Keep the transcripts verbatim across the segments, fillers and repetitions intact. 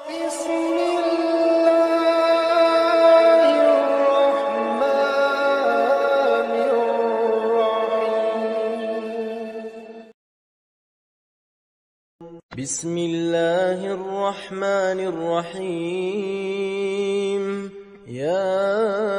بسم الله الرحمن الرحيم بسم الله الرحمن الرحيم يا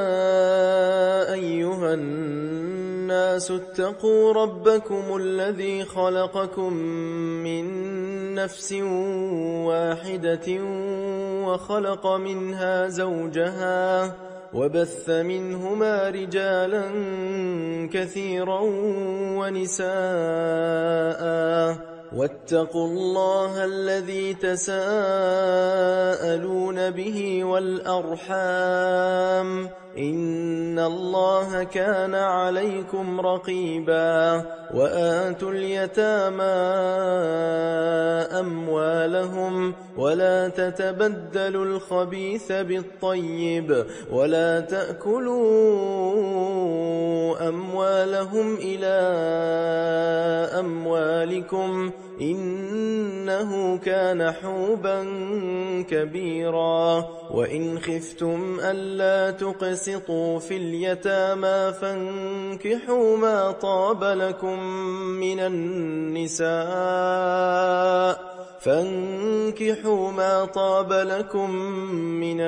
أيها الناس اتقوا ربكم الذي خلقكم من نفس واحدة وخلق منها زوجها وبث منهما رجالا كثيرا ونساء واتقوا الله الذي تساءلون به والأرحام إن الله كان عليكم رقيبا وآتوا اليتامى أموالهم ولا تتبدلوا الخبيث بالطيب ولا تأكلوا أموالهم إلى أموالكم إنه كان حوبا كبيرا وإن خفتم ألا تقسطوا في اليتامى فانكحوا ما طاب لكم من النساء فانكحوا ما طاب لكم من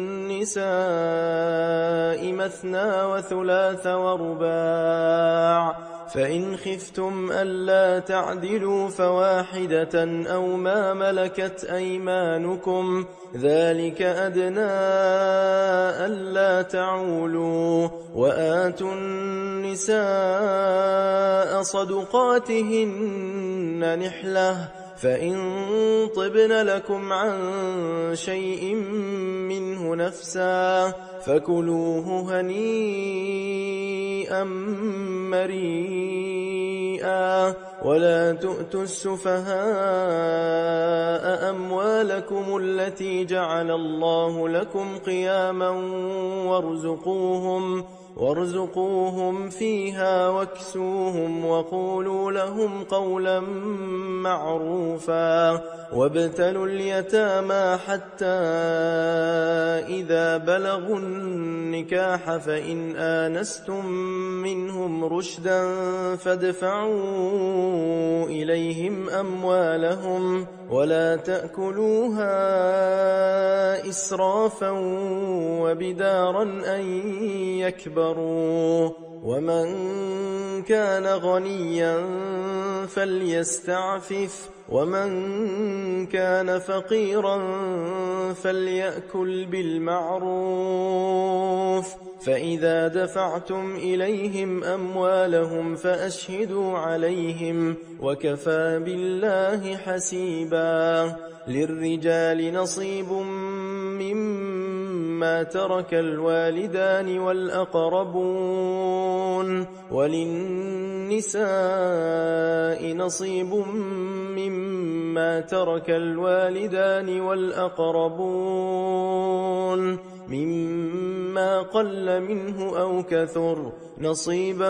النساء مثنى وثلاث ورباع فإن خفتم ألا تعدلوا فواحدة أو ما ملكت أيمانكم ذلك أدنى ألا تعولوا وآتوا النساء صدقاتهن نحلة فإن طبن لكم عن شيء منه نفسا فكلوه هنيئا مريئا ولا تؤتوا السفهاء أموالكم التي جعل الله لكم قياما وارزقوهم وارزقوهم فيها واكسوهم وقولوا لهم قولا معروفا وابتلوا اليتامى حتى إذا بلغوا النكاح فإن آنستم منهم رشدا فادفعوا إليهم أموالهم ولا تأكلوها إسرافا وبدارا أن يكبروا ومن كان غنيا فليستعفف ومن كان فقيرا فليأكل بالمعروف فإذا دفعتم إليهم أموالهم فأشهدوا عليهم وكفى بالله حسيبا للرجال نصيب مما ترك الوالدان والأقربون وللنساء نصيب مما ترك الوالدان والأقربون مما قل منه أو كثر نصيبا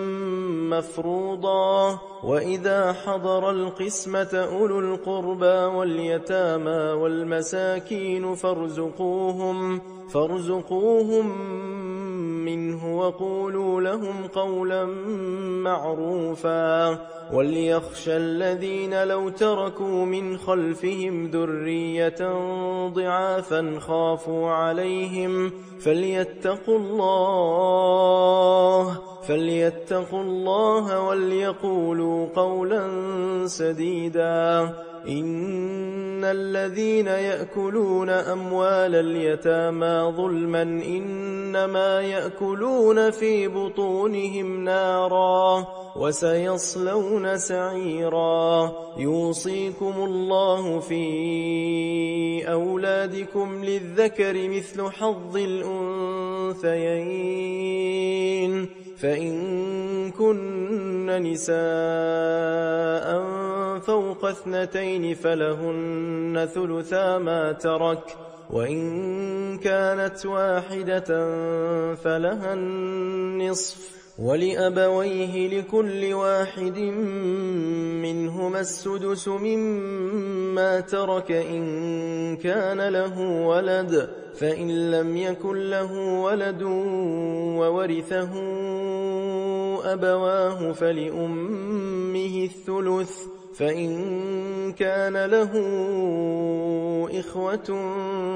مفروضا وإذا حضر القسمة أولو القربى واليتامى والمساكين فارزقوهم فارزقوهم منه وقولوا لهم قولا معروفا وليخشى الذين لو تركوا من خلفهم ذرية ضعافا خافوا عليهم فليتقوا الله فليتقوا الله وليقولوا قولا سديدا إن الذين يأكلون أموال اليتامى ظلما إنما يأكلون في بطونهم نارا وسيصلون سعيرا يوصيكم الله في أولادكم للذكر مثل حظ الأنثيين فإن كن نساء فوق اثنتين فلهن ثلثا ما ترك وإن كانت واحدة فلها النصف ولأبويه لكل واحد منهما السدس مما ترك إن كان له ولد، فإن لم يكن له ولد وورثه أبواه فلأمه الثلث، فإن كان له إخوة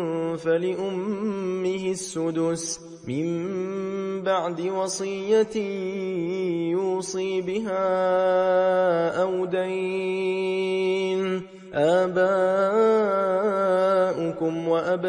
فلأمه السدس من بعد وصية يوصي بها أو دين. آباؤكم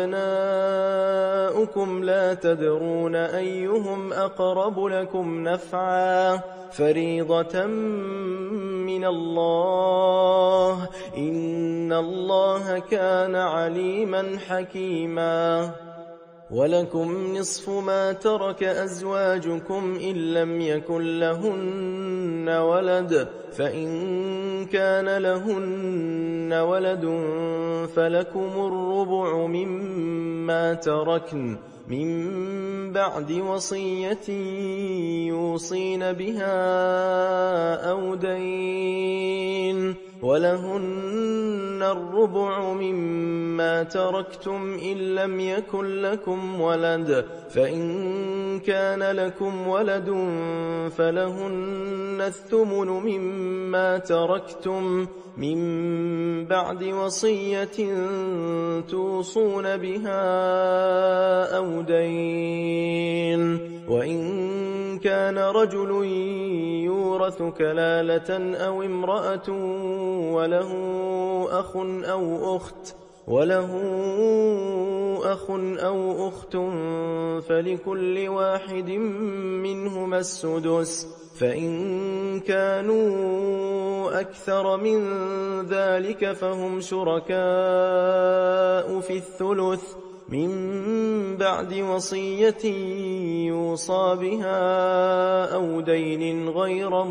وأبناؤكم لا تدرون أيهم أقرب لكم نفعا، فريضة من الله، إن الله كان عليما حكيما. ولكم نصف ما ترك أزواجكم إن لم يكن لهن ولد، فإن كان لهن ولد فلكم الربع مما تركن من بعد وصية يوصين بها أو دين. ولهن الربع مما تركتم إن لم يكن لكم ولد، فإن كان لكم ولد فلهن الثمن مما تركتم من بعد وصية توصون بها أو دين. وإن كان رجل يورث كلالة أو امرأة وله أخ أو أخت وله أخ أو أخت فلكل واحد منهما السدس، فإن كانوا أكثر من ذلك فهم شركاء في الثلث من بعد وصية يوصى بها أو دين غير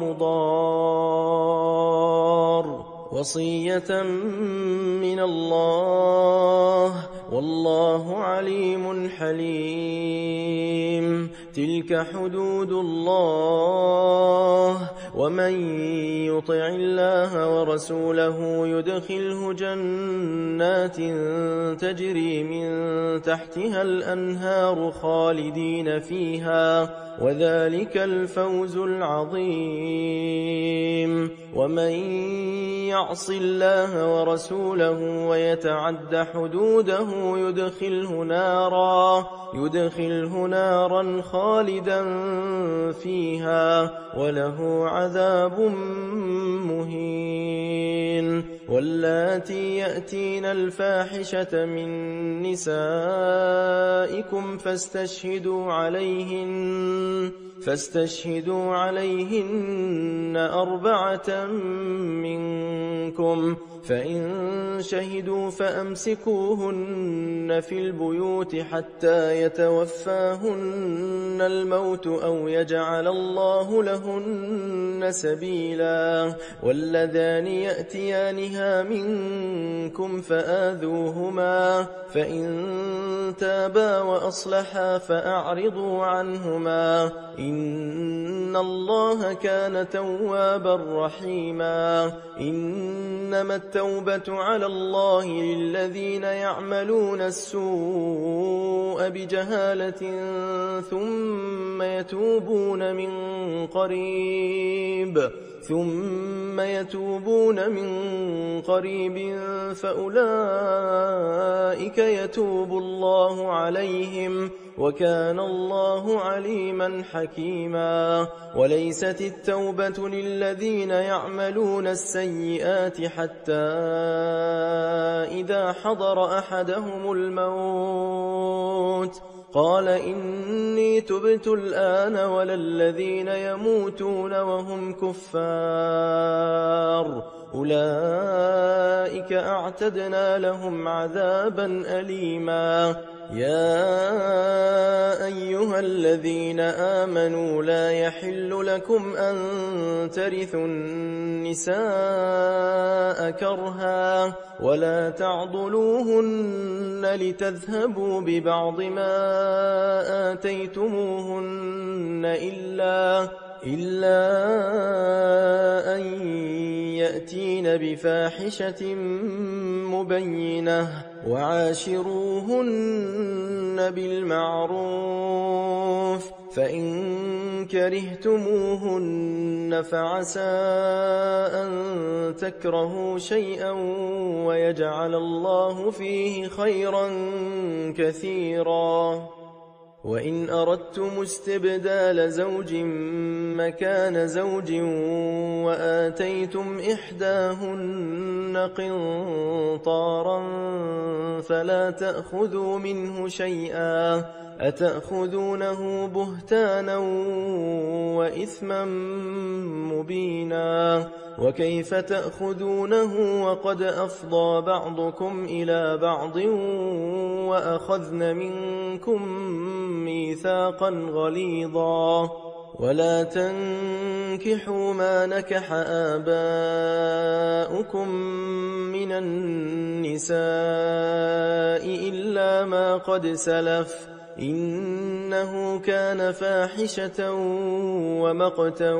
مضار، وصية من الله، والله عليم حليم. تلك حدود الله، ومن يطع الله ورسوله يدخله جنات تجري من تحتها الأنهار خالدين فيها، وذلك الفوز العظيم. ومن يعص الله ورسوله ويتعد حدوده يدخله نارا يدخله نارا خالدا فيها وله عذاب مهين. واللاتي يأتين الفاحشة من نسائكم فاستشهدوا عليهن فاستشهدوا عليهن أربعة منكم، فإن شهدوا فأمسكوهن في البيوت حتى يتوفاهن الموت أو يجعل الله لهن سبيلا. واللذان يأتيانها منكم فآذوهما، فإن تابا وأصلحا فأعرضوا عنهما، إن الله كان توابا رحيما. إنما التوبة على الله للذين يعملون السوء بجهالة ثم يتوبون من قريب ثم يتوبون من قريب فأولئك يتوب الله عليهم، وكان الله عليما حكيما. وليست التوبة للذين يعملون السيئات حتى إذا حضر أحدهم الموت قال إني تبت الآن، ولا الذين يموتون وهم كفار، أولئك أعتدنا لهم عذابا أليما. يا أيها الذين آمنوا لا يحل لكم أن ترثوا النساء كرها ولا تعضلوهن لتذهبوا ببعض ما آتيتموهن إلا إلا أن يأتين بفاحشة مبينة وعاشروهن بالمعروف فإن كرهتموهن فعسى أن تكرهوا شيئا ويجعل الله فيه خيرا كثيرا وإن أردتم استبدال زوج مكان زوج وآتيتم إحداهن قنطارا فلا تأخذوا منه شيئا أتأخذونه بهتانا وإثما مبينا وكيف تأخذونه وقد أفضى بعضكم إلى بعض وأخذن منكم ميثاقا غليظا ولا تنكحوا ما نكح آباؤكم من النساء إلا ما قد سلف إنه كان فاحشة ومقتا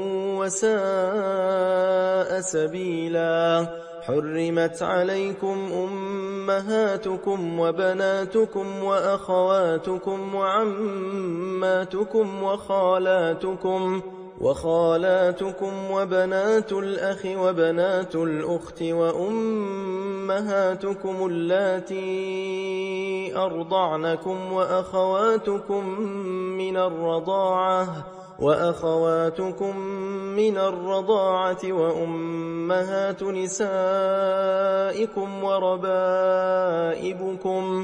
وساء سبيلا حرمت عليكم أمهاتكم وبناتكم وأخواتكم وعماتكم وخالاتكم وخالاتكم وبنات الأخ وبنات الأخت وأمهاتكم اللاتي أرضعنكم وأخواتكم من الرضاعة وأخواتكم من الرضاعة وأمهات نسائكم وربائبكم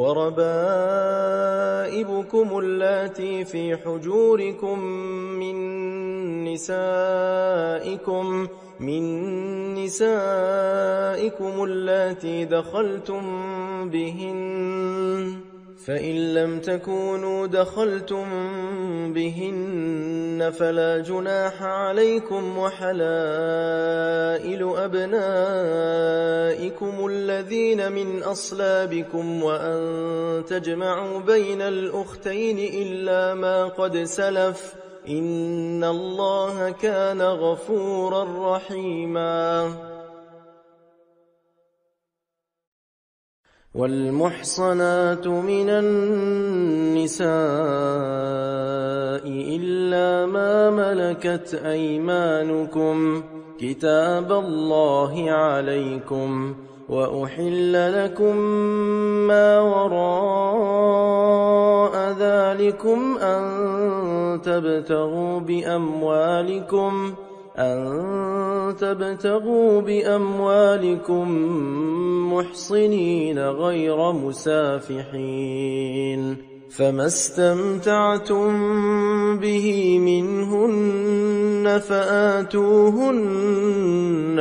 وربائبكم اللاتي في حجوركم من نسائكم من نسائكم اللاتي دخلتم بهن فإن لم تكونوا دخلتم بهن فلا جناح عليكم وحلائل أبنائكم الذين من أصلابكم وأن تجمعوا بين الأختين إلا ما قد سلف إن الله كان غفورا رحيما والمحصنات من النساء إلا ما ملكت أيمانكم كتاب الله عليكم وأحل لكم ما وراء ذلكم أن تبتغوا بأموالكم أن تبتغوا بأموالكم محصنين غير مسافحين فما استمتعتم به منهن فآتوهن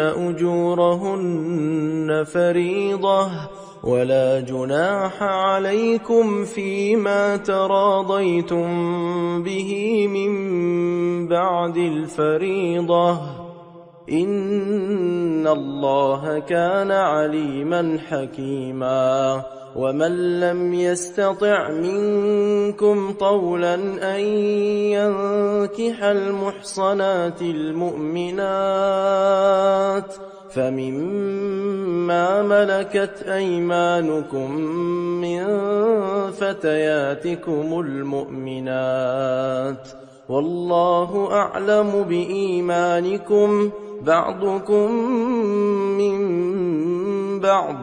أجورهن فريضة ولا جناح عليكم فيما تراضيتم به من بعد الفريضة إن الله كان عليما حكيما ومن لم يستطع منكم طولا أن ينكح المحصنات المؤمنات فمما ملكت أيمانكم من فتياتكم المؤمنات والله أعلم بإيمانكم بعضكم من بعض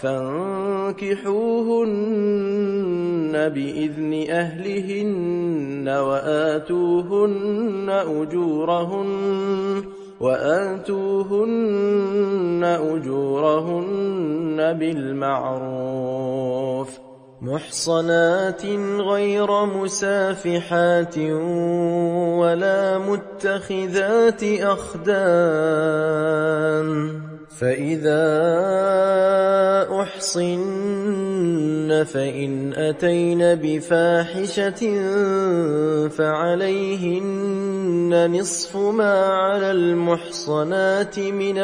فانكحوهن بإذن أهلهن وآتوهن أجورهن وآتوهن أجورهن بالمعروف محصنات غير مسافحات ولا متخذات أخدان فإذا أحصن فإن أتين بفاحشة فعليهن نصف ما على المحصنات من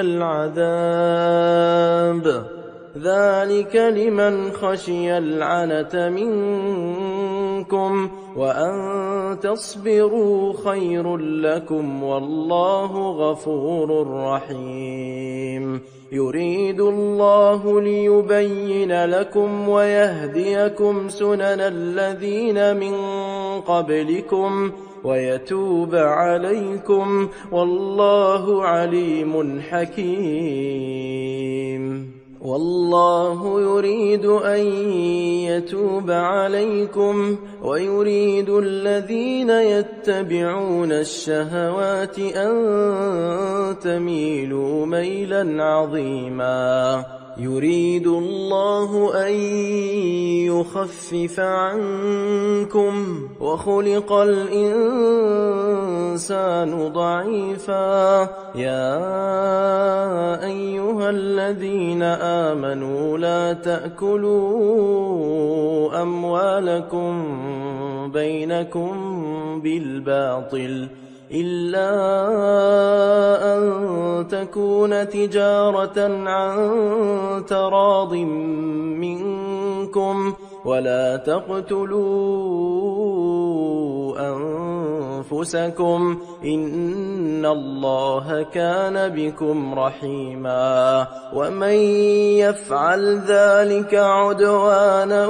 العذاب ذلك لمن خشي العنة منكم منكم وأن تصبروا خير لكم والله غفور رحيم. يريد الله ليبين لكم ويهديكم سنن الذين من قبلكم ويتوب عليكم والله عليم حكيم. والله يريد أن يتوب عليكم ويريد الذين يتبعون الشهوات أن تميلوا ميلا عظيما. يريد الله أن يخفف عنكم وخلق الإنسان ضعيفا. يا أيها الذين آمنوا لا تأكلوا أموالكم بينكم بالباطل إلا أن تكون تجارة عن تراض منكم ولا تقتلوا أنفسكم إن الله كان بكم رحيما. ومن يفعل ذلك عدوانا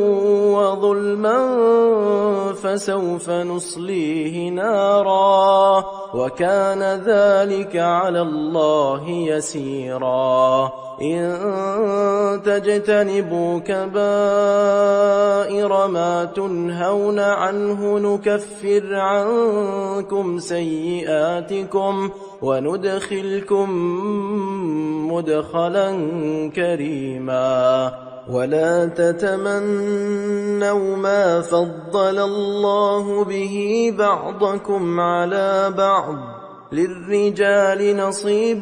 وظلما فسوف نصليه نارا وكان ذلك على الله يسيرا. إن تجتنبوا كبائر ما تنهون عنه نكفر عنكم سيئاتكم وندخلكم مدخلا كريما. ولا تتمنوا ما فضل الله به بعضكم على بعض للرجال نصيب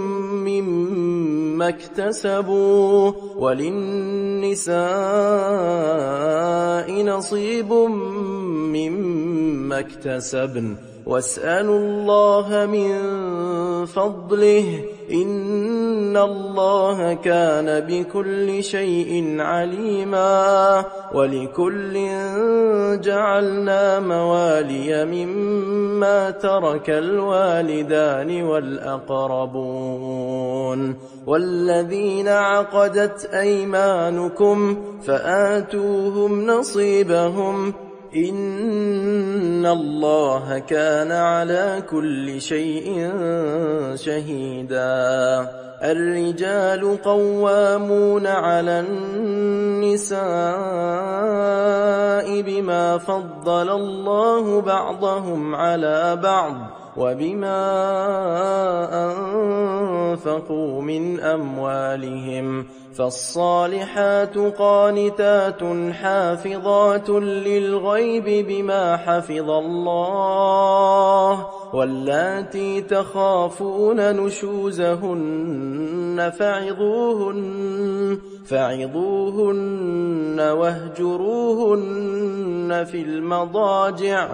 مما اكتسبوا وللنساء نصيب مما اكتسبن واسألوا الله من فضله إن الله كان بكل شيء عليما. ولكل جعلنا موالي مما ترك الوالدان والأقربون والذين عقدت أيمانكم فآتوهم نصيبهم إن الله كان على كل شيء شهيدا. الرجال قوامون على النساء بما فضل الله بعضهم على بعض وبما أنفقوا من أموالهم. فالصالحات قانتات حافظات للغيب بما حفظ الله واللاتي تخافون نشوزهن فعظوهن فعظوهن واهجروهن في المضاجع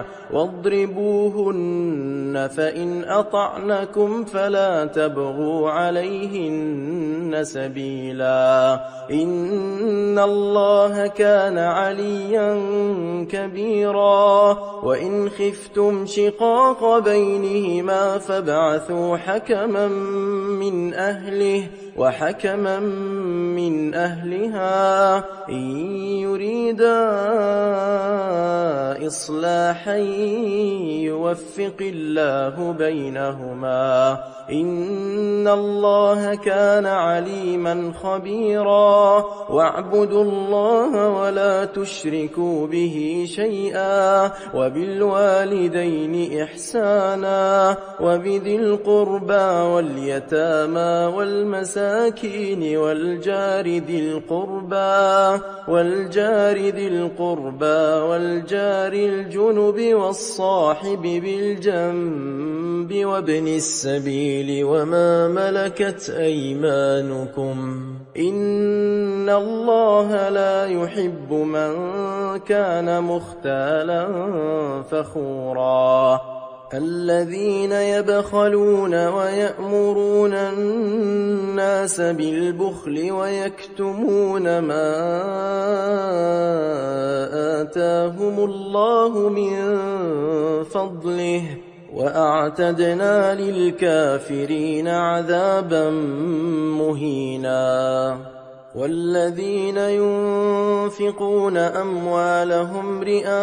واضربوهن فإن أطعنكم فلا تبغوا عليهن سبيلا إن الله كان عليا كبيرا. وإن خفتم شقاق بينهما فابعثوا حكما من أهله وحكما من أهلها إن يريدا إصلاحا يوفق الله بينهما إن الله كان عليما خبيرا. واعبدوا الله ولا تشركوا به شيئا وبالوالدين إحسانا وبذي القربى واليتامى والمساكين والجار ذي القربى والجار ذي القربى والجار الجنب والصاحب بالجنب وابن السبيل وما ملكت أيمانكم إن الله لا يحب من كان مختالا فخورا. الذين يبخلون ويأمرون الناس بالبخل ويكتمون ما آتاهم لهم الله من فضله وأعتدنا للكافرين عذابا مهينا. والذين ينفقون أموالهم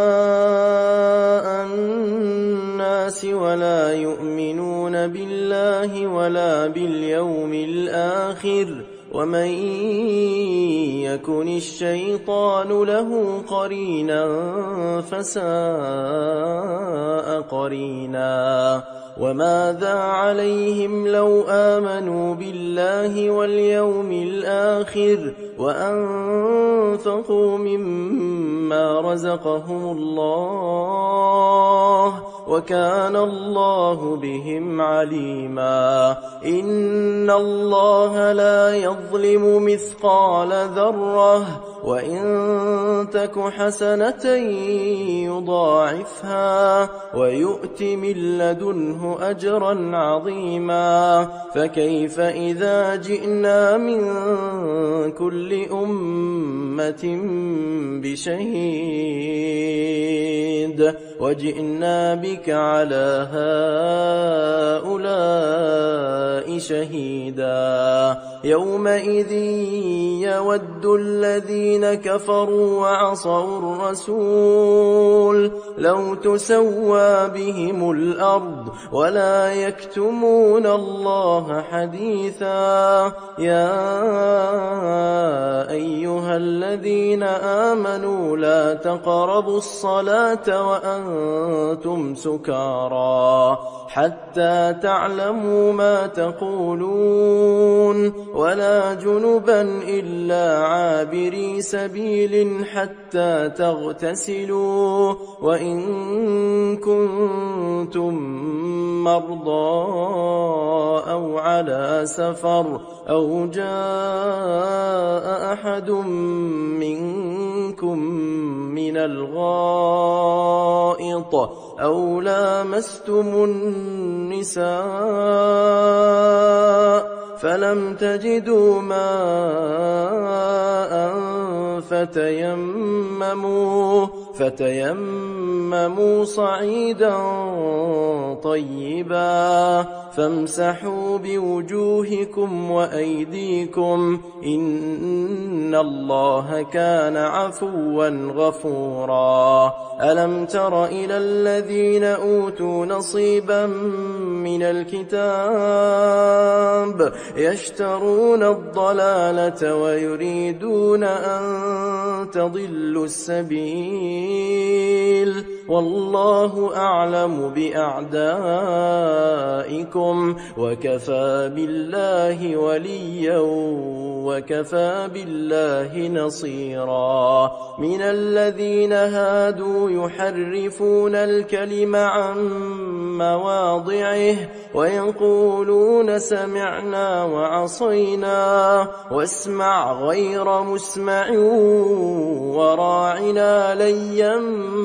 رئاء الناس ولا يؤمنون بالله ولا باليوم الآخر ومن يكن الشيطان له قرينا فساء قرينا. وماذا عليهم لو آمنوا بالله واليوم الآخر وأنفقوا مما رزقهم الله وكان الله بهم عليما. إن الله لا يظلم مثقال ذرة وإن تك حسنة يضاعفها ويؤت من لدنه أجرا عظيما. فكيف إذا جئنا من كل أمة بشهيد وجئنا بك على هؤلاء شهيدا. يومئذ يود الذين كفروا وعصوا الرسول لو تسوى بهم الأرض ولا يكتمون الله حديثا. يا أيها الذين آمنوا لا تقربوا الصلاة وأنتم سكارى حتى تعلموا ما تقولون ولا جنبا إلا عابري سبيل حتى تغتسلوا وإن كنتم مرضى أو على سفر أو جاء أحد منكم من الغائط أو لامستم النساء فلم تجدوا ماء فتيمموا فتيمموا صعيدا طيبا فامسحوا بوجوهكم وأيديكم إن الله كان عفوا غفورا. ألم تر إلى الذين أوتوا نصيبا من الكتاب يشترون الضلالة ويريدون أن تضلوا السبيل والله أعلم بأعدائكم وكفى بالله وليا وكفى بالله نصيرا. من الذين هادوا يحرفون الكلم عن مواضعه ويقولون سمعنا وعصينا واسمع غير مسمع وراعنا ليا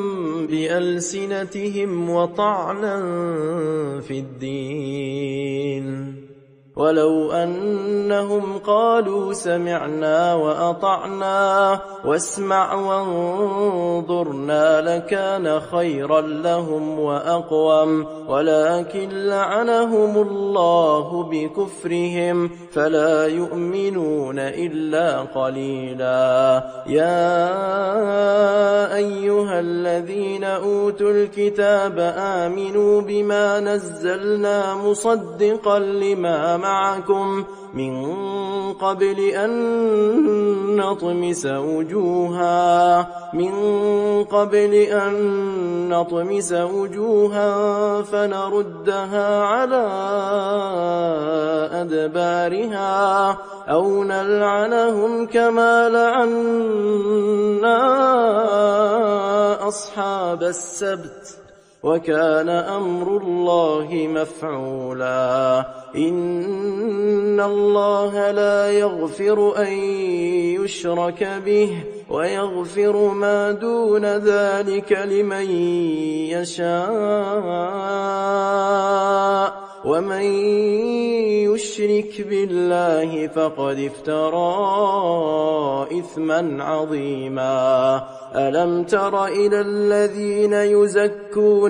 بألسنتهم وطعنا في الدين. ولو أنهم قالوا سمعنا وأطعنا واسمع وانظرنا لكان خيرا لهم وأقوم ولكن لعنهم الله بكفرهم فلا يؤمنون إلا قليلا. يا أيها الذين أوتوا الكتاب آمنوا بما نزلنا مصدقا لما معكم من قبل أن نطمس وجوها من قبل أن نطمس وجوها فنردها على أدبارها أو نلعنهم كما لعنا أصحاب السبت وكان أمر الله مفعولا. إن الله لا يغفر أن يشرك به ويغفر ما دون ذلك لمن يشاء ومن يشرك بالله فقد افترى إثما عظيما ألم تر إلى الذين يزكون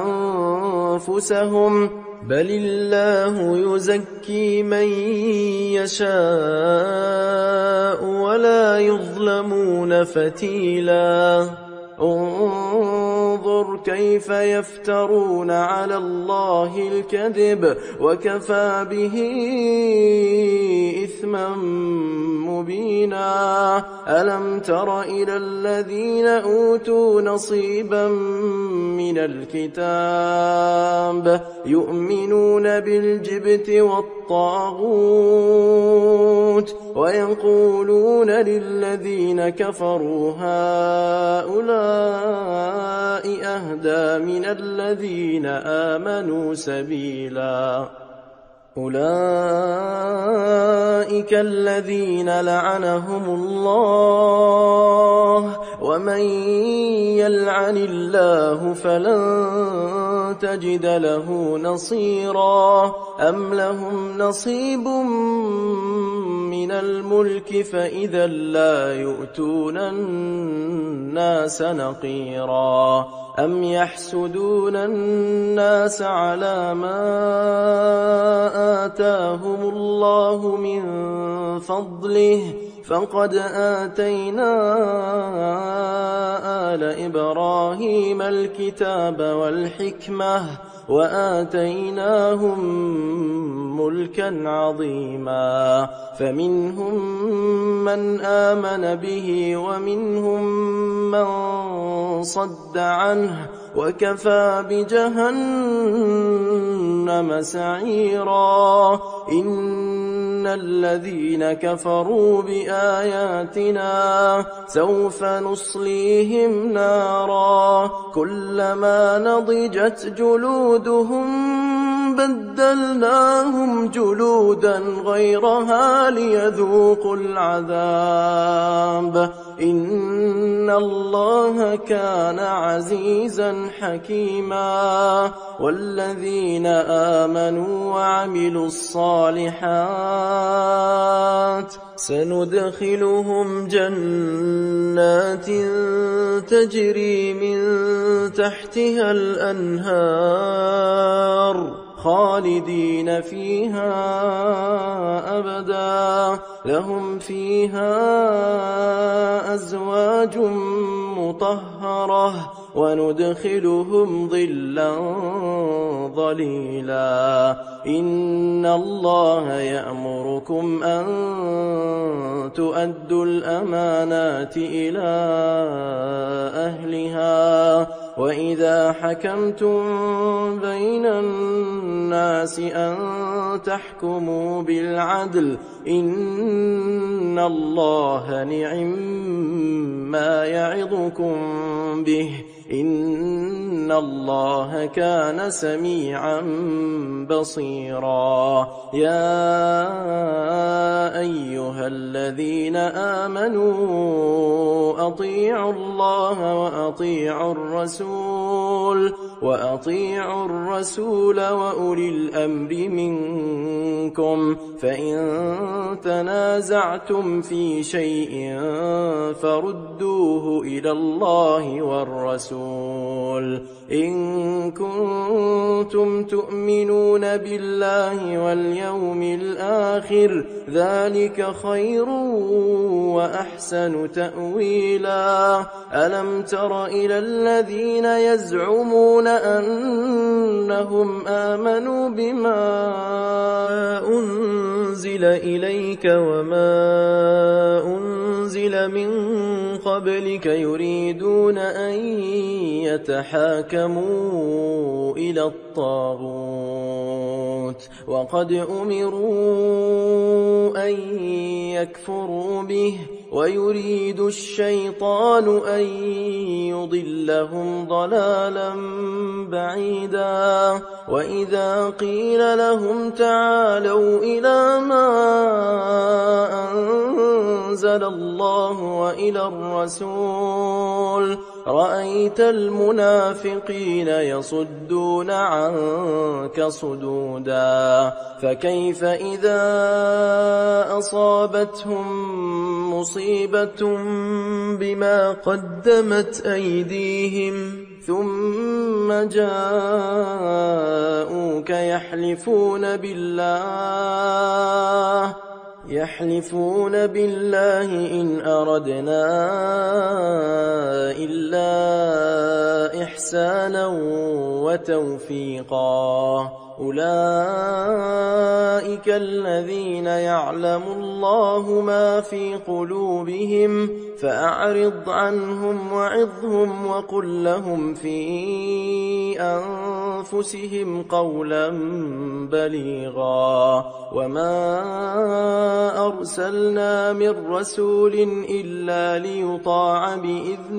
أنفسهم بل الله يزكي من يشاء ولا يظلمون فتيلا انظر كيف يفترون على الله الكذب وكفى به إثما مبينا ألم تر إلى الذين أوتوا نصيبا من الكتاب يؤمنون بالجبت والطاغوت ويقولون للذين كفروا هؤلاء أهدى من الذين آمنوا سبيلا أولئك الذين لعنهم الله ومن يلعن الله فلن تجد له نصيرا أم لهم نصيب من الملك فإذا لا يؤتون الناس نقيرا أم يحسدون الناس على ما آتاهم الله من فضله فقد آتينا آل إبراهيم الكتاب والحكمة وآتيناهم ملكا عظيما فمنهم من آمن به ومنهم من صد عنه وكفى بجهنم سعيرا إن الذين كفروا بآياتنا سوف نصليهم نارا كلما نضجت جلودهم بدلناهم جلودا غيرها ليذوقوا العذاب إن الله كان عزيزا حكيما والذين آمنوا وعملوا الصالحات سندخلهم جنات تجري من تحتها الأنهار خالدين فيها أبدا لهم فيها أزواج مطهرة وندخلهم ظلا ظليلا إن الله يأمركم أن تؤدوا الأمانات إلى أهلها وإذا حكمتم بين الناس أن تحكموا بالعدل إن الله نعم ما يعظكم به إن الله كان سميعا بصيرا يا أيها الذين آمنوا أطيعوا الله وأطيعوا الرسول وأطيعوا الرسول وأولي الأمر منكم فإن تنازعتم في شيء فردوه إلى الله والرسول إن كنتم تؤمنون بالله واليوم الآخر ذلك خير وأحسن تأويلا ألم تر إلى الذين يزعمون أنهم آمنوا بما أنزل إليك وما أنزل من قبلك يريدون أن يتحاكموا إلى الطاغوت وقد أمروا أن يكفروا به ويريد الشيطان أن يضلهم ضلالا بعيدا وإذا قيل لهم تعالوا إلى ما أنزل الله وإلى الرسول رأيت المنافقين يصدون عنك صدودا فكيف إذا أصابتهم مصيبة بما قدمت أيديهم ثم جاءوك يحلفون بالله يحلفون بالله إن أردنا إلا إحسانا وتوفيقا أولئك الذين يعلم الله ما في قلوبهم فأعرض عنهم وعظهم وقل لهم في أنفسهم قولا بليغا وما أرسلنا من رسول إلا ليطاع بإذن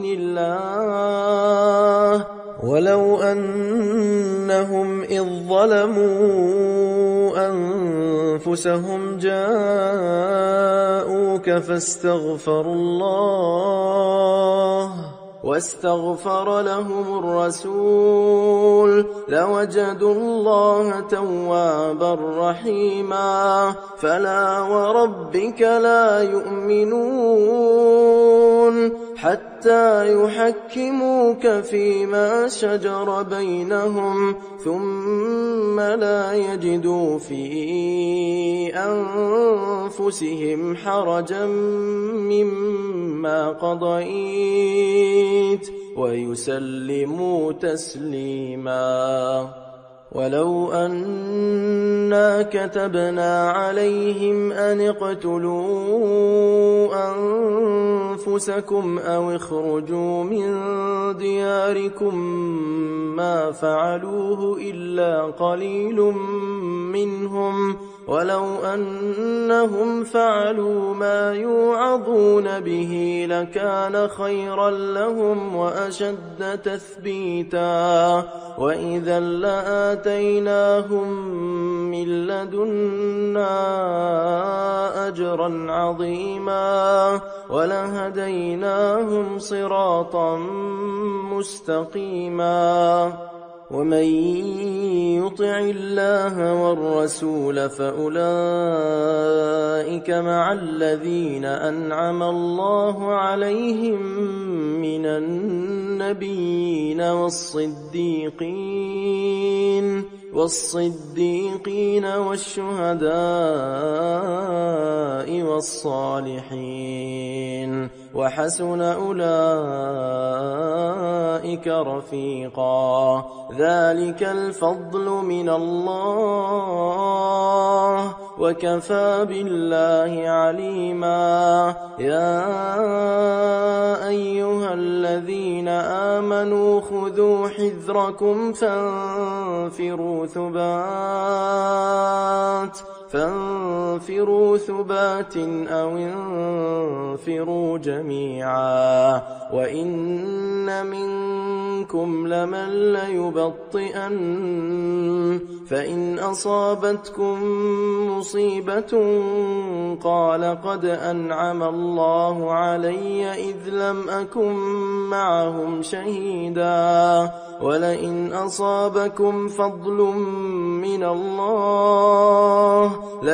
الله ولو أنهم إذ ظلموا أنفسهم جاءوك فاستغفروا الله واستغفر لهم الرسول لوجدوا الله توابا رحيما فلا وربك لا يؤمنون حتى يحكموك فيما شجر بينهم ثم لا يجدوا في أنفسهم حرجا مما قضيت ويسلموا تسليما ولو أنا كتبنا عليهم أن اقتلوا أنفسكم أو اخرجوا من دياركم ما فعلوه إلا قليل منهم ولو أنهم فعلوا ما يوعظون به لكان خيرا لهم وأشد تثبيتا وإذا لآتيناهم من لدنا أجرا عظيما ولهديناهم صراطا مستقيما ومن يطع الله والرسول فأولئك مع الذين أنعم الله عليهم من النبيين والصديقين والصديقين والشهداء والصالحين وحسن أولئك رفيقا ذلك الفضل من الله وكفى بالله عليما يا أيها الذين آمنوا خذوا حذركم فانفروا ثبات فانفروا ثبات أو انفروا جميعا وإن منكم لمن ليبطئن فإن أصابتكم مصيبة قال قد أنعم الله علي إذ لم أكن معهم شهيدا ولئن أصابكم فضل من الله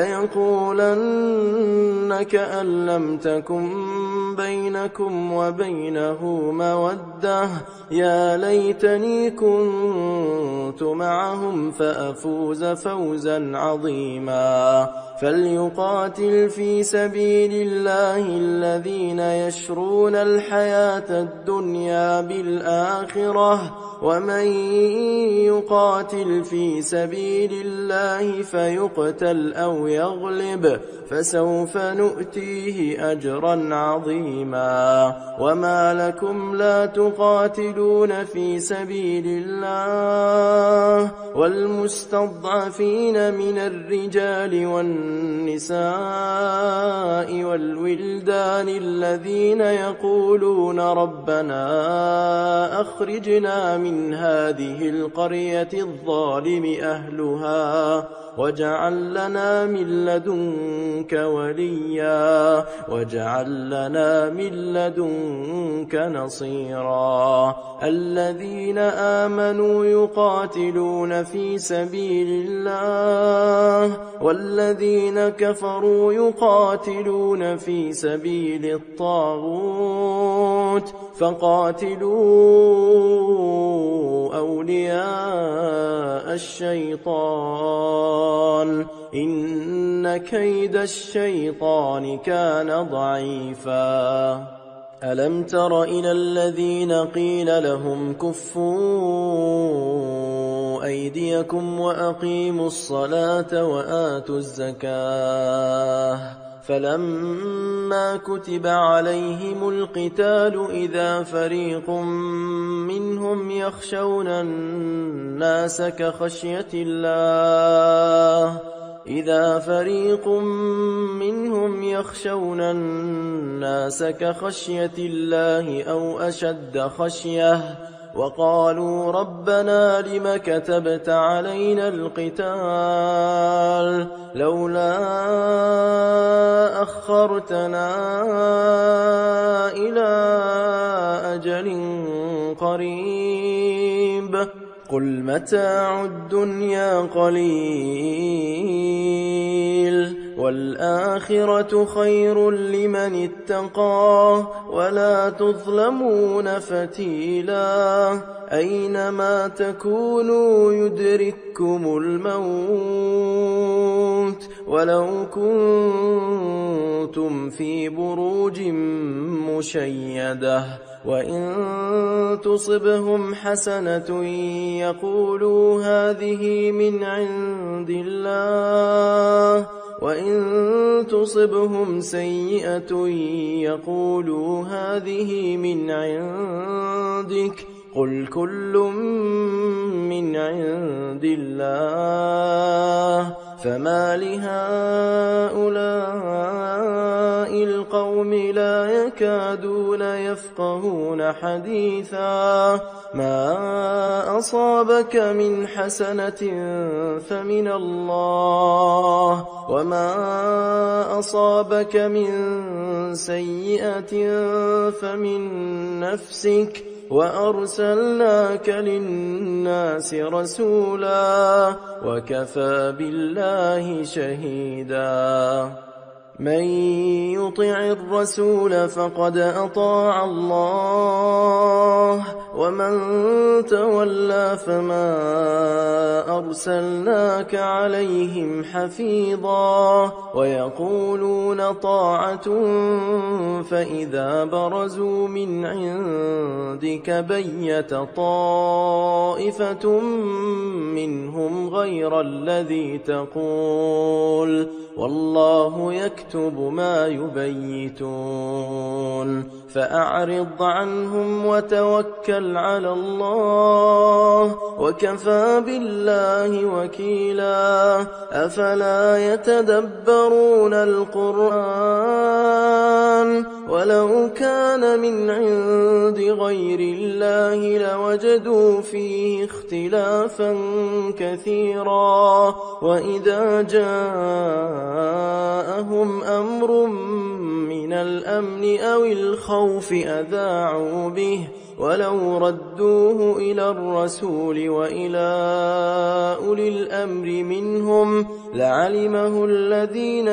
ليقولن كأن لم تكن بينكم وبينه مودة يا ليتني كنت معهم فأفوز فوزا عظيما فليقاتل في سبيل الله الذين يشرون الحياة الدنيا بالآخرة ومن يقاتل في سبيل الله فيقتل أو يغلب فسوف نؤتيه أجرا عظيما وما لكم لا تقاتلون في سبيل الله والمستضعفين من الرجال والنساء النساء والولدان الذين يقولون ربنا أخرجنا من هذه القرية الظالم أهلها واجعل لنا من لدنك وليا واجعل لنا من لدنك نصيرا الذين آمنوا يقاتلون في سبيل الله والذين كفروا يقاتلون في سبيل الطاغوت فقاتلوا أولياء الشيطان إن كيد الشيطان كان ضعيفا ألم تر إلى الذين قيل لهم كفوا أيديكم وأقيموا الصلاة وآتوا الزكاة فلما كتب عليهم القتال إذا فريق منهم يخشون الناس كخشية الله إذا فريق منهم يخشون الناس كخشية الله أو أشد خشية وقالوا ربنا لم كتبت علينا القتال لولا أخرتنا إلى أجل قريب قل متاع الدنيا قليل والآخرة خير لمن اتقى ولا تظلمون فتيلا أينما تكونوا يدرككم الموت ولو كنتم في بروج مشيدة وإن تصبهم حسنة يقولوا هذه من عند الله وإن تصبهم سيئة يقولوا هذه من عندك قل كل من عند الله فما لهؤلاء القوم لا يكادون يفقهون حديثا ما أصابك من حسنة فمن الله وما أصابك من سيئة فمن نفسك وأرسلناك للناس رسولا وكفى بالله شهيدا من يطع الرسول فقد أطاع الله ومن تولى فما أرسلناك عليهم حفيظا ويقولون طاعة فإذا برزوا من عندك بيت طائفة منهم غير الذي تقول والله يكتب ما يبيتون فأعرض عنهم وتوكل على الله وكفى بالله وكيلا أفلا يتدبرون القرآن ولو كان من عند غير الله لوجدوا فيه اختلافا كثيرا وإذا جاءهم أمر من الأمن أو الخوف أذاعوا به ولو ردوه إلى الرسول وإلى أولي الأمر منهم لعلمه الذين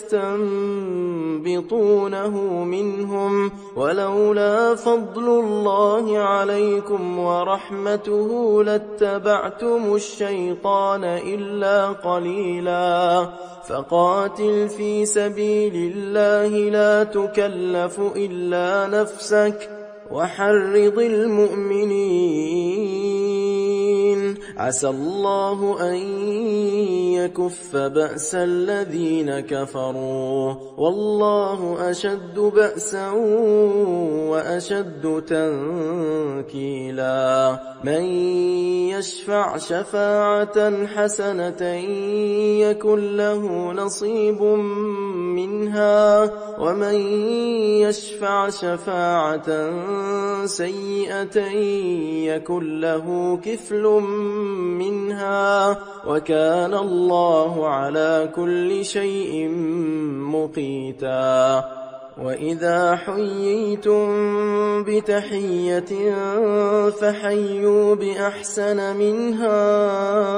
يستنبطونه منهم ولولا فضل الله عليكم ورحمته لاتبعتم الشيطان إلا قليلا فقاتل في سبيل الله لا تكلف إلا نفسك وحرض المؤمنين عسى الله أن يكف بأس الذين كفروا والله أشد بأسا وأشد تنكيلا من يشفع شفاعة حسنة يكن له نصيب منها ومن يشفع شفاعة سيئة يكن له كفل منها وكان الله على كل شيء مقيتا وإذا حييتم بتحية فحيوا بأحسن منها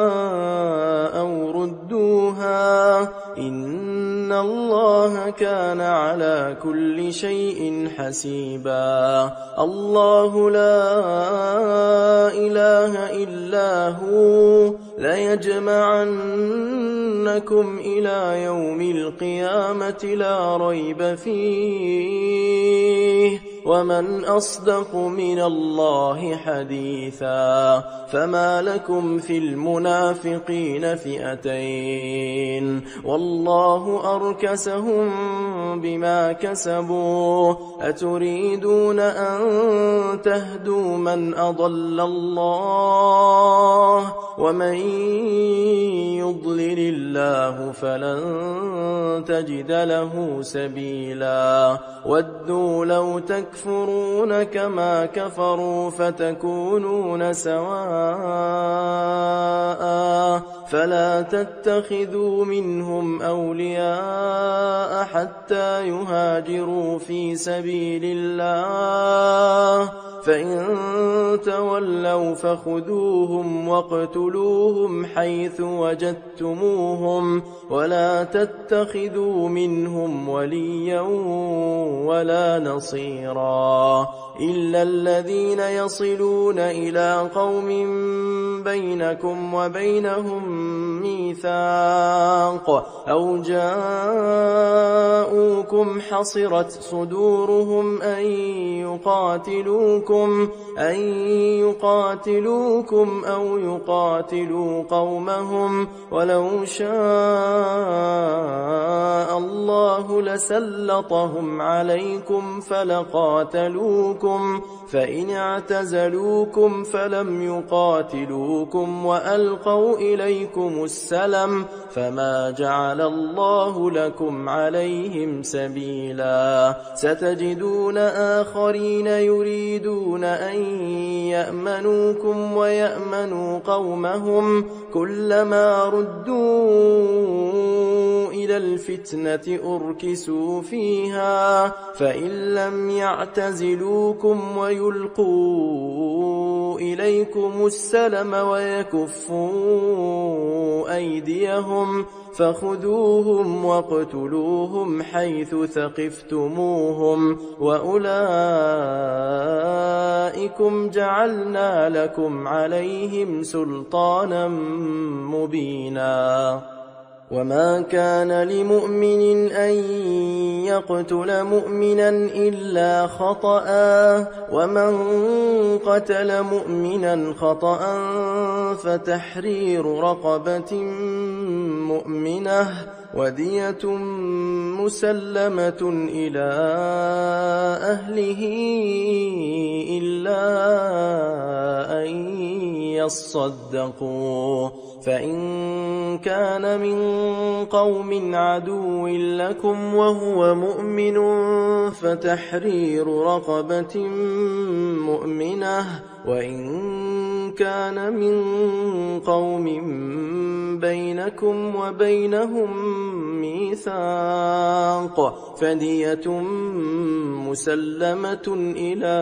أو ردوها إن الله كان على كل شيء حسيبا الله لا إله إلا هو ليجمعنكم إلى يوم القيامة لا ريب فيه ومن أصدق من الله حديثا فما لكم في المنافقين فئتين والله أركسهم بما كسبوا أتريدون أن تهدوا من أضل الله ومن يضلل الله فلن تجد له سبيلا ودوا لو تكفرون كما كفروا فتكونون سواء فلا تتخذوا منهم أولياء حتى يهاجروا في سبيل الله فإن تولوا فخذوهم واقتلوهم حيث وجدتموهم ولا تتخذوا منهم وليا ولا نصيرا إلا الذين يصلون إلى قوم بينكم وبينهم ميثاق أو جاءوكم حصرت صدورهم أن يقاتلوكم أن يقاتلوكم أو يقاتلوا قومهم ولو شاء الله لسلطهم عليكم فلقاتلوكم فإن اعتزلوكم فلم يقاتلوكم وألقوا إليكم السلم فما جعل الله لكم عليهم سبيلا ستجدون آخرين يريدون أن يأمنوكم ويأمنوا قومهم كلما ردوا إلى الفتنة أركسوا فيها فإن لم يعتزلوكم ويلقوا إليكم السلم ويكفوا أيديهم فخذوهم واقتلوهم حيث ثقفتموهم وأولئكم جعلنا لكم عليهم سلطانا مبينا وما كان لمؤمن أن يقتل مؤمنا إلا خطأ ومن قتل مؤمنا خطأ فتحرير رقبة مؤمنة ودية مسلمة إلى أهله إلا أن يصدقوا فإن كان من قوم عدو لكم وهو مؤمن فتحرير رقبة مؤمنة وإن كان من قوم بينكم وبينهم ميثاق فدية مسلمة إلى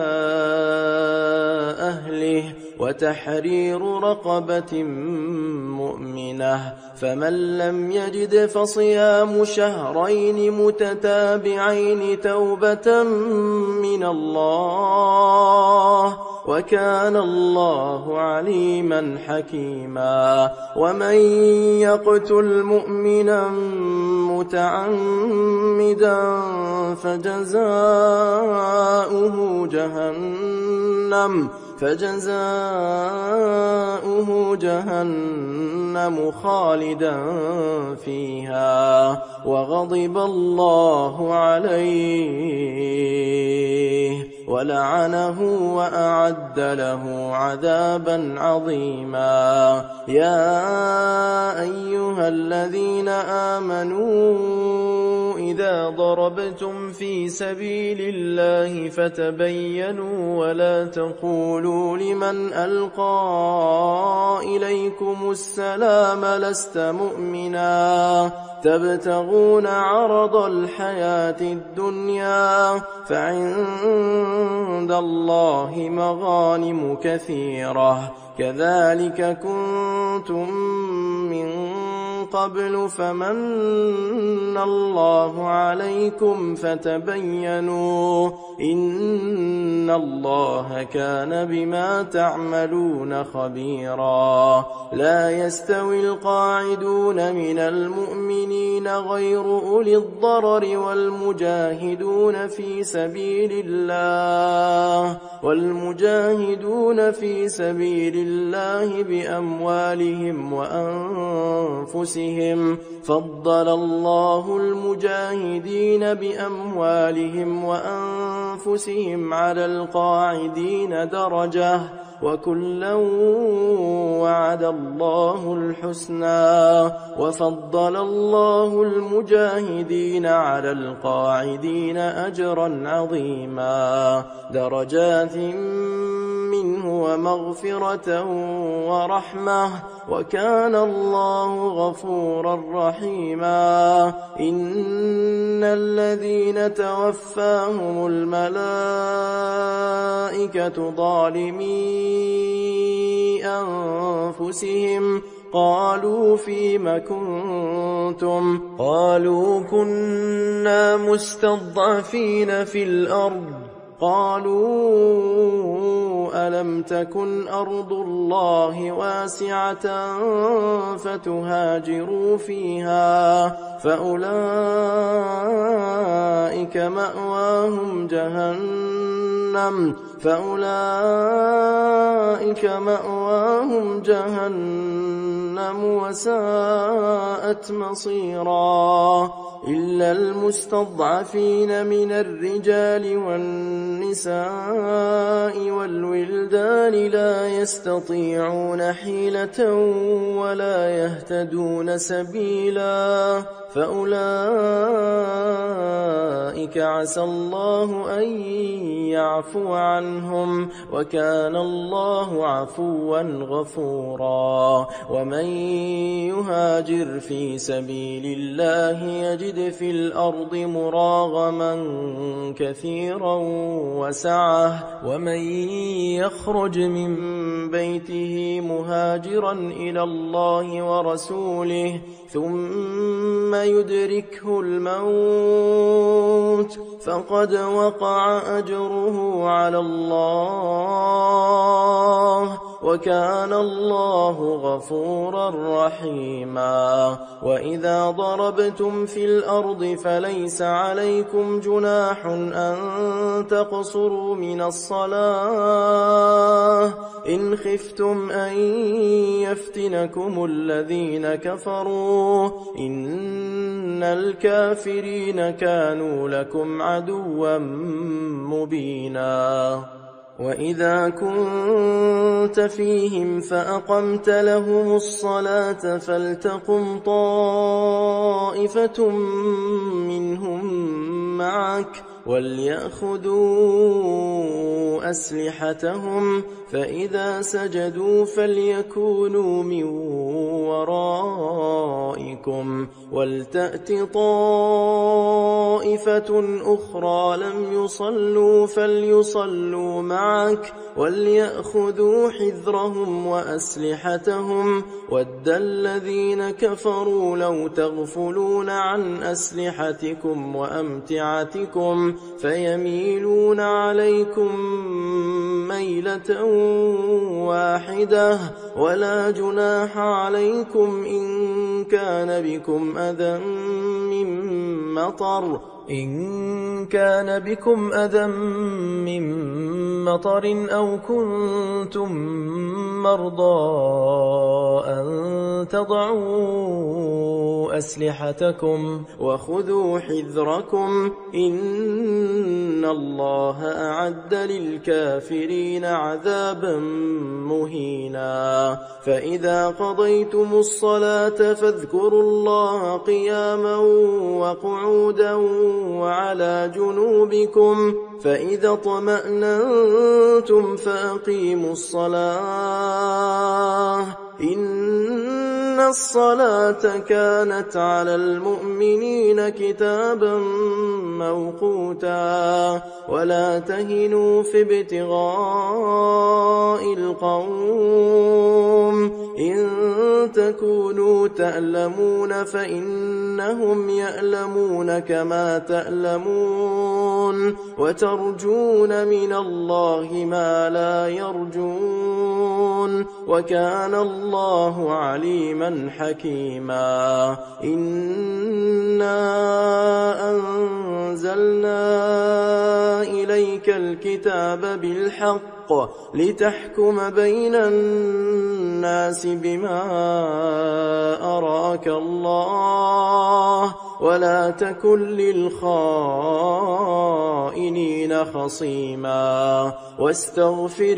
أهله وتحرير رقبة مؤمنة فمن لم يجد فصيام شهرين متتابعين توبة من الله وكان الله عليما حكيما ومن يقتل مؤمنا متعمدا فجزاؤه جهنم فجزاؤه جهنم خالدا فيها وغضب الله عليه ولعنه وأعد له عذابا عظيما. يا أيها الذين آمنوا إذا ضربتم في سبيل الله فتبينوا ولا تقولوا لمن ألقى إليكم السلام لست مؤمنا تبتغون عرض الحياة الدنيا فعند الله مغانم كثيرة كذلك كنتم من قبل فمن الله عليكم فتبينوا إن الله كان بما تعملون خبيرا. لا يستوي القاعدون من المؤمنين غير أولي الضرر والمجاهدون في سبيل الله والمجاهدون في سبيل الله بأموالهم وأنفسهم فضل الله المجاهدين بأموالهم وأنفسهم على القاعدين درجة وكلا وعد الله الحسنى وفضل الله المجاهدين على القاعدين أجرا عظيما درجات منه ومغفرة ورحمة وكان الله غفورا رحيما. إن الذين توفاهم الملائكة ظالمي أنفسهم قالوا فيم كنتم قالوا كنا مستضعفين في الأرض قالوا ألم تكن أرض الله واسعة فتهاجروا فيها فأولئك مأواهم جهنم فأولئك مأواهم جهنم وساءت مصيرا. إلا المستضعفين من الرجال والنساء والولدان لا يستطيعون حيلة ولا يهتدون سبيلا فأولئك عسى الله أن يعفو عنهم وكان الله عفوا غفورا. ومن يهاجر في سبيل الله يجد في الأرض مراغما كثيرا وسعة ومن يخرج من بيته مهاجرا إلى الله ورسوله ثم يدركه الموت فقد وقع أجره على الله وكان الله غفورا رحيما. وإذا ضربتم في الأرض فليس عليكم جناح أن تقصروا من الصلاة إن خفتم أن يفتنكم الذين كفروا إن الكافرين كانوا لكم عدوا مبينا. وإذا كنت فيهم فأقمت لهم الصلاة فلتقم طائفة منهم معك وليأخذوا أسلحتهم فإذا سجدوا فليكونوا من ورائكم ولتأت طائفة أخرى لم يصلوا فليصلوا معك وليأخذوا حذرهم وأسلحتهم ود الذين كفروا لو تغفلون عن أسلحتكم وأمتعتكم فيميلون عليكم ميلة واحدة ولا جناح عليكم إن كان بكم أذى من مطر إن كان بكم أذى من مطر أو كنتم مرضى أن تضعوا أسلحتكم وخذوا حذركم إن الله أعد للكافرين عذابا مهينا فإذا قضيتم الصلاة فاذكروا الله قياما وقعودا وعلى جنوبكم فإذا اطمأننتم فأقيموا الصلاة إن الصلاة كانت على المؤمنين كتابا موقوتا ولا تهنوا في ابتغاء القوم إن تكونوا تألمون فإنهم يألمون كما تألمون وترجون من الله ما لا يرجون وكان الله عليما حكيما إنا أنزلنا إليك الكتاب بالحق لتحكم بين الناس بما أراك الله ولا تكن للخائنين خصيما واستغفر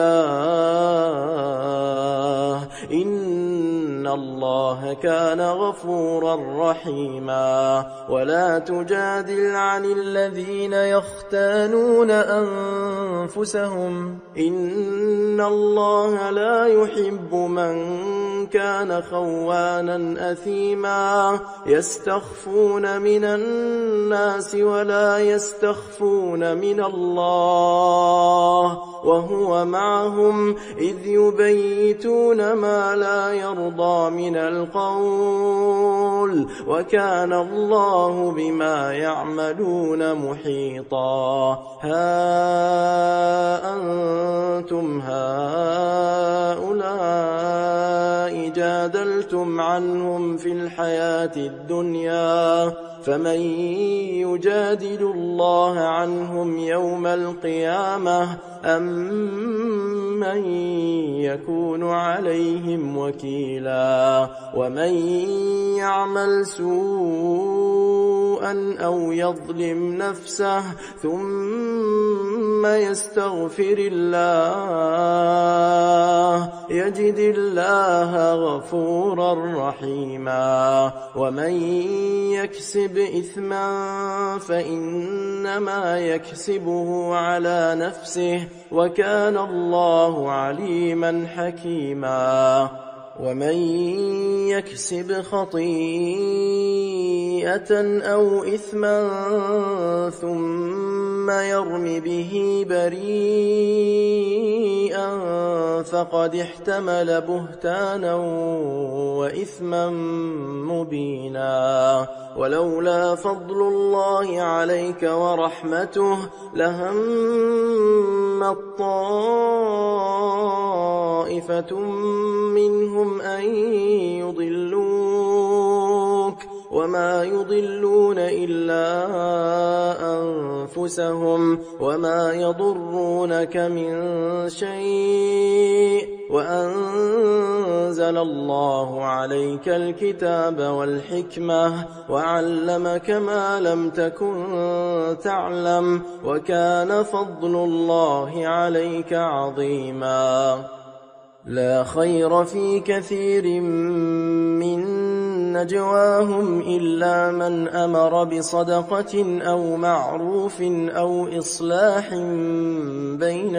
الله إن الله كان غفورا رحيما ولا تجادل عن الذين يختانون أنفسهم إن الله لا يحب من كان خوانا أثيما يستخفون من الناس ولا يستخفون من الله وهو معهم إذ يبيتون ما لا يرضى من القول وكان الله بما يعملون محيطا ها أنتم هؤلاء جادلتم عنهم في الحياة الدنيا فمن يجادل الله عنهم يوم القيامة أم من يكون عليهم وكيلا ومن يعمل سوءا أو يظلم نفسه ثم يستغفر الله يجد الله غفورا رحيما ومن يكسب إثما فإنما يكسبه على نفسه وكان الله عليما حكيما ومن يكسب خطيئة أو إثما ثم يرم به بريئا فقد احتمل بهتانا وإثما مبينا ولولا فضل الله عليك ورحمته لهم طائفة منهم أن يضلوك وما يضلون إلا أنفسهم وما يضرونك من شيء وأنزل الله عليك الكتاب والحكمة وعلمك ما لم تكن تعلم وكان فضل الله عليك عظيما لا خير في كثير من نجواهم إلا من أمر بصدقة أو معروف أو إصلاح بين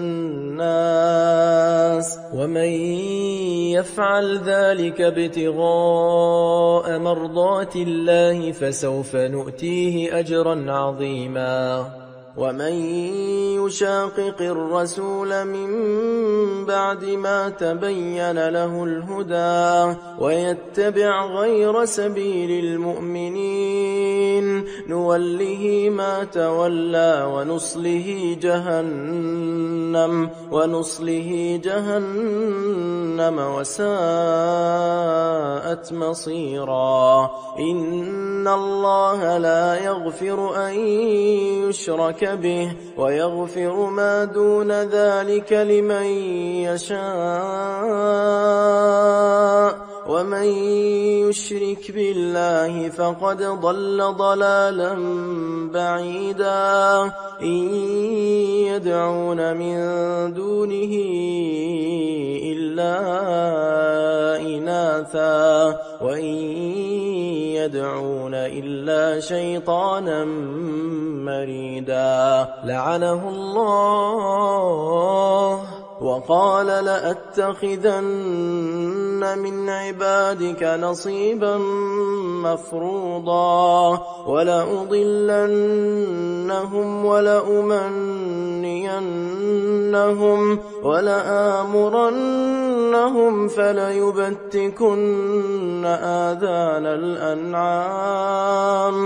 الناس ومن يفعل ذلك ابتغاء مرضات الله فسوف نؤتيه أجرا عظيما ومن يشاقق الرسول من بعد ما تبين له الهدى ويتبع غير سبيل المؤمنين نوله ما تولى ونصله جهنم ونصله جهنم وساءت مصيرا. إن الله لا يغفر أن يشرك به ويغفر ما دون ذلك لمن يشاء ومن يشرك بالله فقد ضل ضلالا بعيدا. إن يدعون من دونه إلا إناثا وإن يدعون إلا شيطانا مريدا لعنه الله وقال لأتخذن من عبادك نصيبا مفروضا ولأضلنهم ولأمنينهم ولآمرنهم فليبتكن آذان الأنعام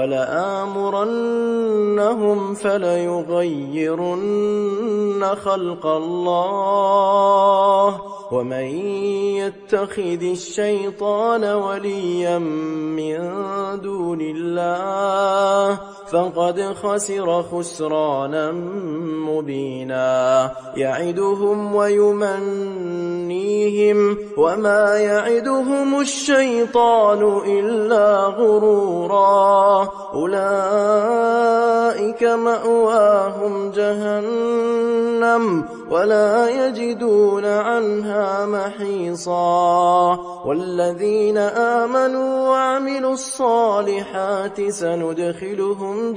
ولآمرنهم فليغيرن خلق الله ومن يتخذ الشيطان وليا من دون الله فقد خسر خسرانا مبينا. يعدهم ويمنيهم وما يعدهم الشيطان إلا غرورا. أولئك مأواهم جهنم ولا يجدون عنها محيصا. والذين آمنوا وعملوا الصالحات سندخلهم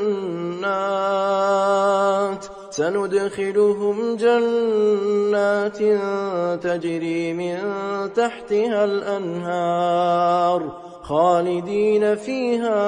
جنات سندخلهم جنات تجري من تحتها الأنهار خالدين فيها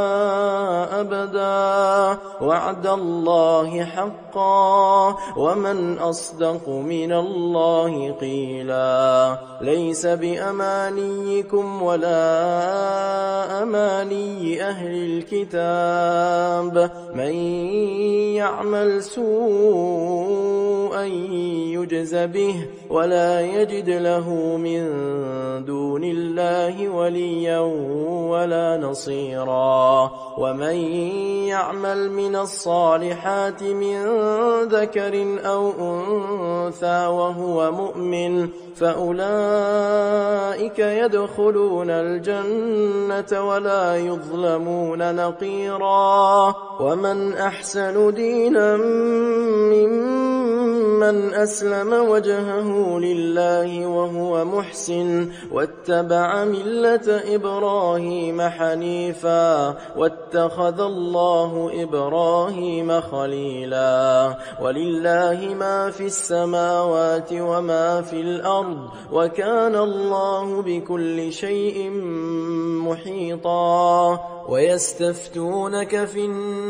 أبدا وعد الله حقا ومن أصدق من الله قيلا. ليس بأمانيكم ولا أماني أهل الكتاب من يعمل سوءا يجز به ولا يجد له من دون الله وليا ولا نصيرا. ومن يعمل من الصالحات من ذكر أو أنثى وهو مؤمن فأولئك يدخلون الجنة ولا يظلمون نقيرا. ومن أحسن دينا ممن أسلم وجهه لله وهو محسن واتبع ملة إبراهيم حنيفا واتخذ الله إبراهيم خليلا. ولله ما في السماوات وما في الأرض وكان الله بكل شيء محيطا. ويستفتونك في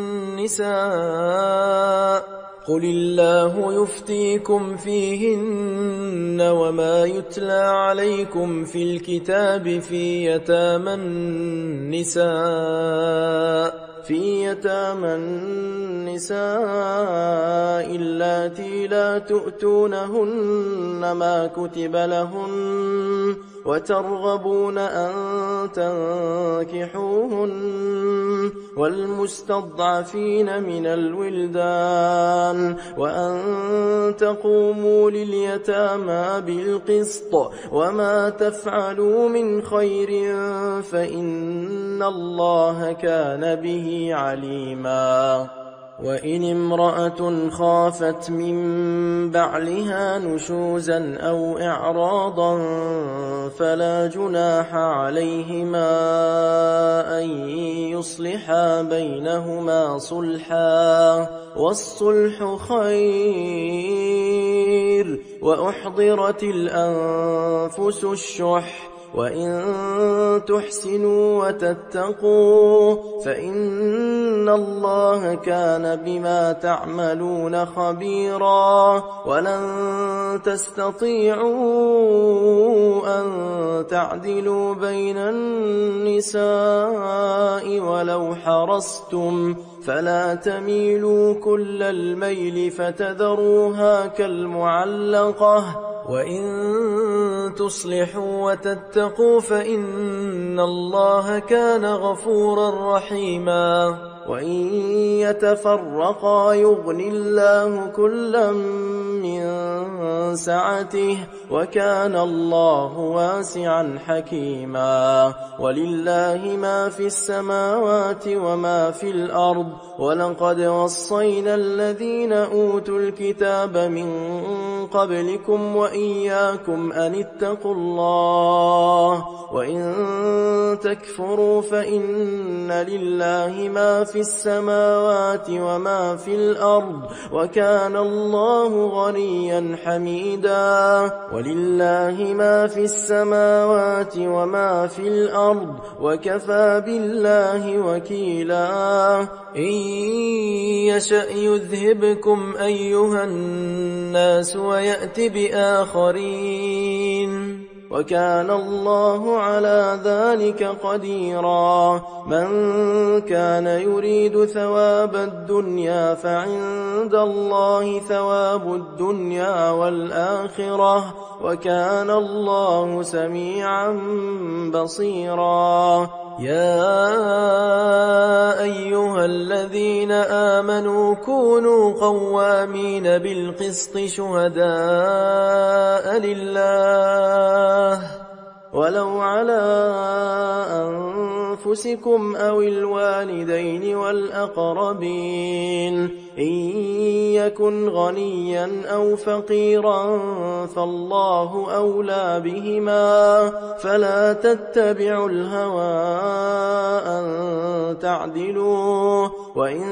النساء قل الله يفتيكم فيهن وما يتلى عليكم في الكتاب في يتامى النساء في يتامى النساء اللاتي لا تؤتونهن ما كتب لهن وترغبون أن تنكحوهن والمستضعفين من الولدان وأن تقوموا لليتامى بالقسط وما تفعلوا من خير فإن الله كان به عليما. وإن امرأة خافت من بعلها نشوزا أو إعراضا فلا جناح عليهما أن يصلحا بينهما صلحا والصلح خير. وأحضرت الأنفس الشح وإن تحسنوا وتتقوا فإن الله كان بما تعملون خبيرا. ولن تستطيعوا أن تعدلوا بين النساء ولو حرصتم فلا تميلوا كل الميل فتذروها كالمعلقة. وإن تصلحوا وتتقوا فإن الله كان غفورا رحيما. وإن يتفرقا يغن الله كلا من سعته وكان الله واسعا حكيما. ولله ما في السماوات وما في الأرض ولقد وصينا الذين أوتوا الكتاب من قبلكم وإياكم أن اتقوا الله. وإن تكفروا فإن لله ما في السماوات وما في الأرض وكان الله غنيا حميدا. ولله ما في السماوات وما في الأرض وكفى بالله وكيلا. إن يشأ يذهبكم أيها الناس ويأت بآخرين وكان الله على ذلك قديرا. من كان يريد ثواب الدنيا فعند الله ثواب الدنيا والآخرة وكان الله سميعا بصيرا. يا أيها الذين آمنوا كونوا قوامين بالقسط شهداء لله ولو على أنفسكم أو الوالدين والأقربين إن يكن غنيا أو فقيرا فالله أولى بهما فلا تتبعوا الهوى أن تعدلوا وإن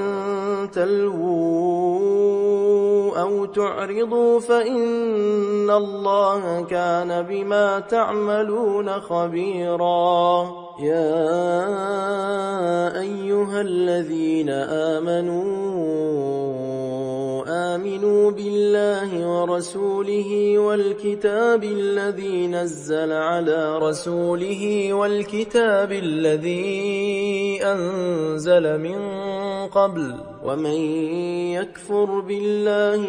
تلووا أو تعرضوا فإن الله كان بما تعملون خبيرا. يا أيها الذين آمنوا آمنوا بالله ورسوله والكتاب الذي نزل على رسوله والكتاب الذي أنزل من قبل ومن يكفر بالله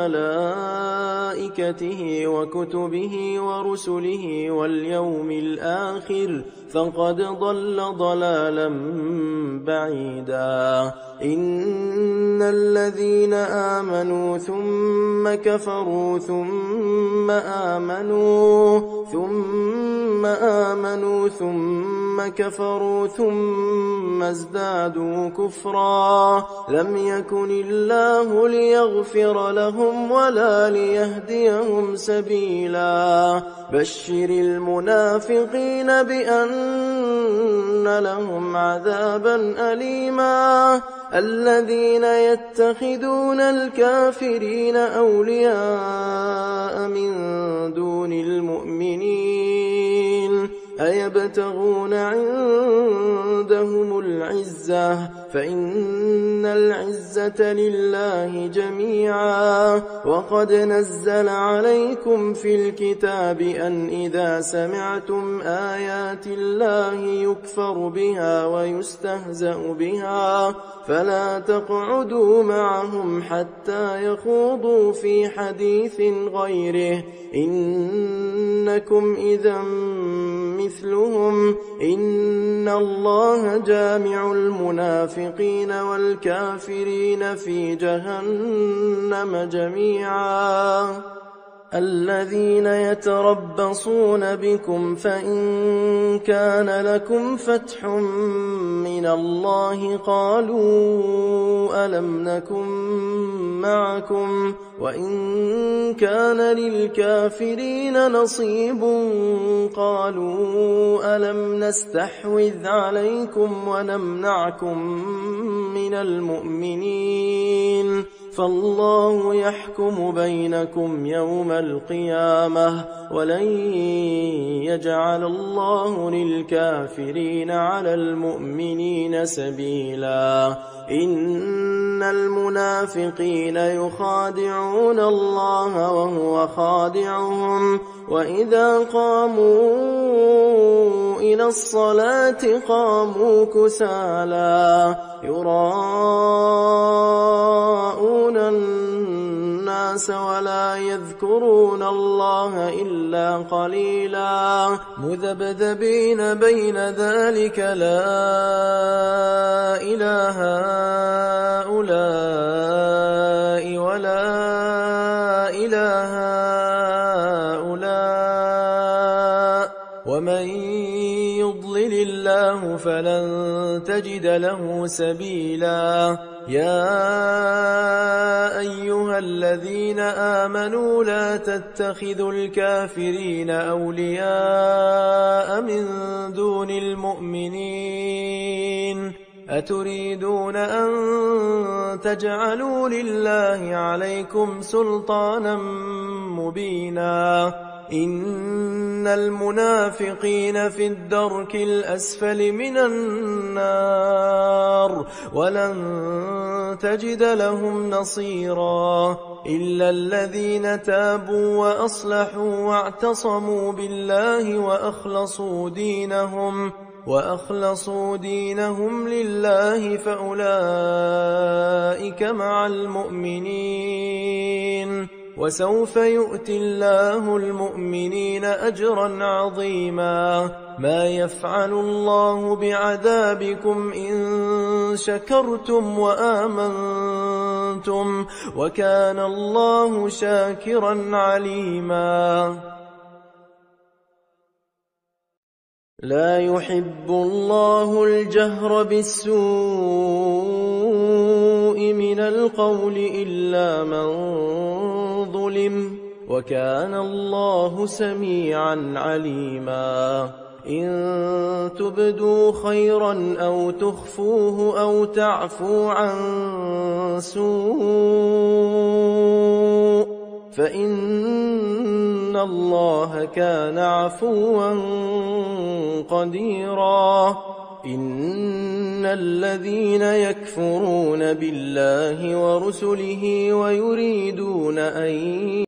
وملائكته وكتبه ورسله واليوم الآخر فقد ضل ضلالا بعيدا. إن الذين آمنوا ثم كفروا ثم آمنوا ثم آمنوا ثم كفروا ثم ازدادوا كفرا لم يكن الله ليغفر لهم ولا ليهديهم سبيلا. بشر المنافقين بأن لهم عذابا أليما. الذين يتخذون الكافرين أولياء من دون المؤمنين أيبتغون عندهم العزة فإن العزة لله جميعا. وقد نزل عليكم في الكتاب أن إذا سمعتم آيات الله يكفر بها ويستهزأ بها فلا تقعدوا معهم حتى يخوضوا في حديث غيره إنكم إذا مثلهم إن الله جامع المنافقين والكافرين في جهنم جميعا. الذين يتربصون بكم فإن كان لكم فتح من الله قالوا ألم نكن معكم وإن كان للكافرين نصيب قالوا ألم نستحوذ عليكم ونمنعكم من المؤمنين فالله يحكم بينكم يوم القيامة ولن يجعل الله للكافرين على المؤمنين سبيلا إن المنافقين يخادعون الله وهو خادعهم وإذا قاموا إلى الصلاة قاموا كسالى يراءون الناس ولا يذكرون الله إلا قليلا مذبذبين بين ذلك لا إله هؤلاء ولا إله هؤلاء ومن يضلل الله فلن تجد له سبيلا يا أيها الذين آمنوا لا تتخذوا الكافرين أولياء من دون المؤمنين أتريدون أن تجعلوا لله عليكم سلطانا مبينا إن المنافقين في الدرك الأسفل من النار ولن تجد لهم نصيرا إلا الذين تابوا وأصلحوا واعتصموا بالله وأخلصوا دينهم وأخلصوا دينهم لله فأولئك مع المؤمنين وسوف يؤتي الله المؤمنين أجرا عظيما ما يفعل الله بعذابكم إن شكرتم وآمنتم وكان الله شاكرا عليما لا يحب الله الجهر بالسوء من القول إلا من ظلم وكان الله سميعا عليما إن تبدوا خيرا أو تخفوه أو تعفو عن سوء فإن الله كان عفوا قديرا إن الذين يكفرون بالله ورسله ويريدون أن